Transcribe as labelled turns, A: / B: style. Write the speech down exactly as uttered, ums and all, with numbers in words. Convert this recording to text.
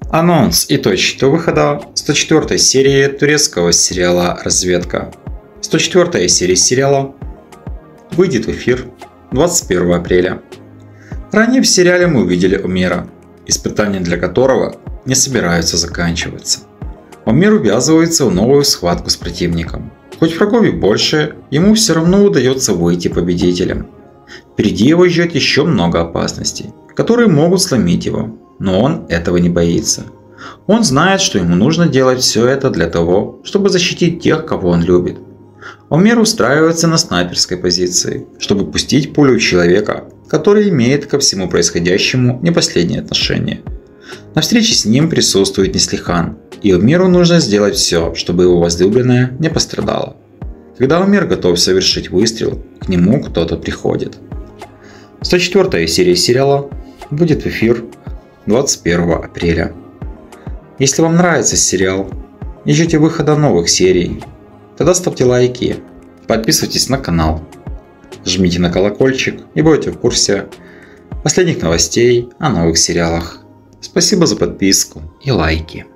A: Анонс и точка выхода сто четвёртой серии турецкого сериала «Разведка». сто четвёртая серия сериала выйдет в эфир двадцать первого апреля. Ранее в сериале мы увидели Омира, испытания для которого не собираются заканчиваться. Омир увязывается в новую схватку с противником. Хоть врагов и больше, ему все равно удается выйти победителем. Впереди его ждет еще много опасностей, которые могут сломить его, но он этого не боится. Он знает, что ему нужно делать все это для того, чтобы защитить тех, кого он любит. Омир устраивается на снайперской позиции, чтобы пустить пулю в человека, который имеет ко всему происходящему не последнее отношение. На встрече с ним присутствует Неслихан, и Омиру нужно сделать все, чтобы его возлюбленная не пострадала. Когда Омир готов совершить выстрел, к нему кто-то приходит. сто четвёртая серия сериала будет в эфир двадцать первого апреля. Если вам нравится сериал и ждете выхода новых серий, тогда ставьте лайки, подписывайтесь на канал, жмите на колокольчик и будете в курсе последних новостей о новых сериалах. Спасибо за подписку и лайки.